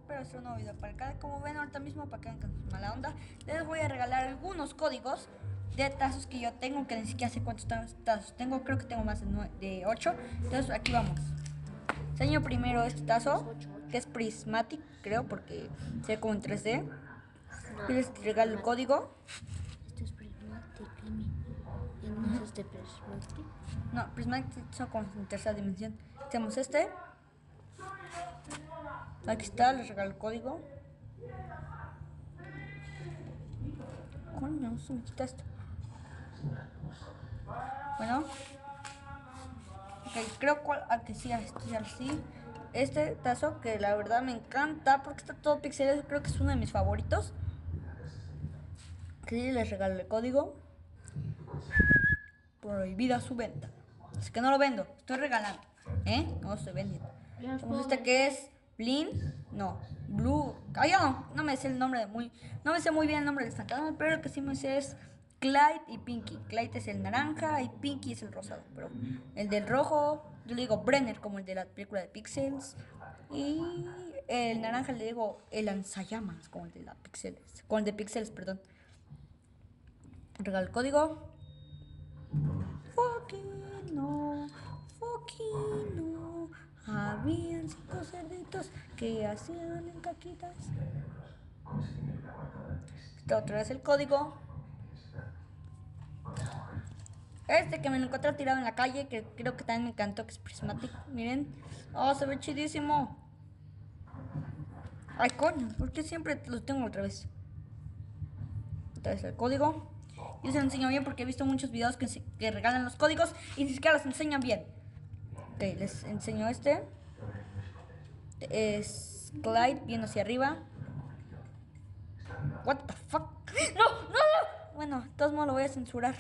espero hacer un nuevo video para acá. Como ven ahorita mismo, para que vean con mala onda, les voy a regalar algunos códigos de tazos que yo tengo, que ni siquiera sé cuántos tazos tengo. Creo que tengo más de 8. Entonces aquí vamos. Enseño primero este tazo, que es Prismatic, creo, porque se ve como en 3D. Y les regalo el código. Este es Prismatic, ¿y no es este Prismatic? No, Prismatic son como en tercera dimensión. Hacemos este. Aquí está, les regalo el código. Coño, se me quita esto. Bueno. Ok, creo que sí, sí. Este tazo que la verdad me encanta porque está todo pixelado. Creo que es uno de mis favoritos. Sí, les regalo el código. Prohibida su venta. Es que no lo vendo, estoy regalando. No lo estoy vendiendo. Tenemos este que es Blin. No, Blue. No me sé el nombre no me sé muy bien el nombre del fantasma, pero el que sí me sé es Clyde y Pinky. Clyde es el naranja y Pinky es el rosado. Pero el del rojo, yo le digo Brenner, como el de la película de Pixels. Y el naranja le digo el lanzallamas, como el de la Pixels. Como el de Pixels, perdón. Regalo el código. Fucking no. Habían 5 cerditos que hacían en caquitas. Otra vez el código. Este que me lo encontré tirado en la calle, que creo que también me encantó, que es Prismatic. Miren. Oh, se ve chidísimo. Ay, coño, ¿por qué siempre los tengo otra vez? Otra vez el código. Yo se lo enseño bien porque he visto muchos videos que regalan los códigos y ni siquiera los enseñan bien. Ok, les enseño este. Es Clyde viendo hacia arriba. What the fuck? No. Bueno, de todos modos lo voy a censurar.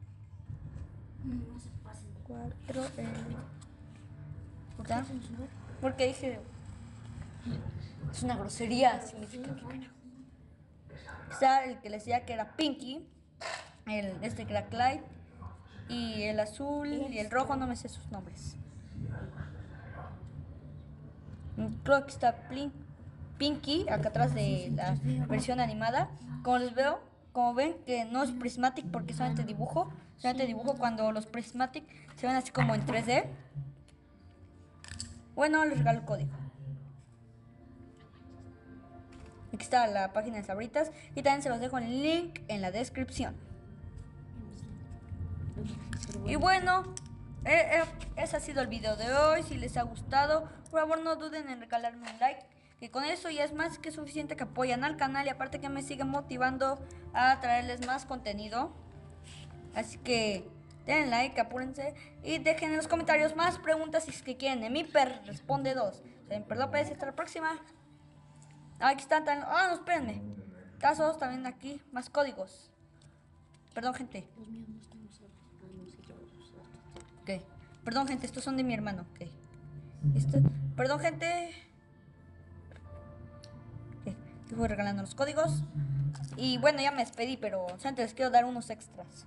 No se pasen. 4 ¿Por qué censurar? Porque dije es una grosería, significa que carajo. Está el que les decía que era Pinky, este que era Clyde, y el azul y el rojo no me sé sus nombres. Creo que está Pinky acá atrás de la versión animada. Como les veo, como ven que no es Prismatic porque solamente dibujo cuando los Prismatic se ven así como en 3D. Bueno, les regalo el código. Aquí está la página de Sabritas y también se los dejo el link en la descripción. Y bueno, ese ha sido el video de hoy. Si les ha gustado, por favor no duden en regalarme un like, que con eso ya es más que suficiente que apoyan al canal y aparte que me siguen motivando a traerles más contenido. Así que denle like, apúrense y dejen en los comentarios más preguntas si es que quieren. Emiper responde 2. Perdón, pues hasta la próxima. Aquí están no, espérenme. Tazos también aquí, más códigos. Perdón, gente. Los míos no están usados. No sé, yo los uso. Ok. Perdón, gente, estos son de mi hermano. Ok. Perdón, gente. Ok. Te voy regalando los códigos. Y bueno, ya me despedí, pero antes les quiero dar unos extras.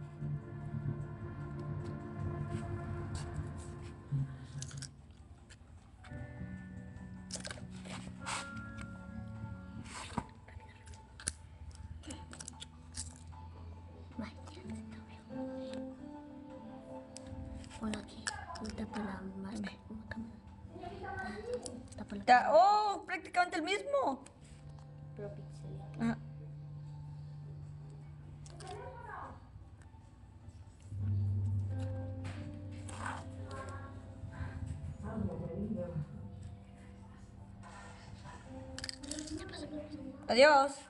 Ponlo aquí. Tapa la marca. Tapa la ¡Oh! Prácticamente el mismo. Pero pixel. Ajá. Adiós.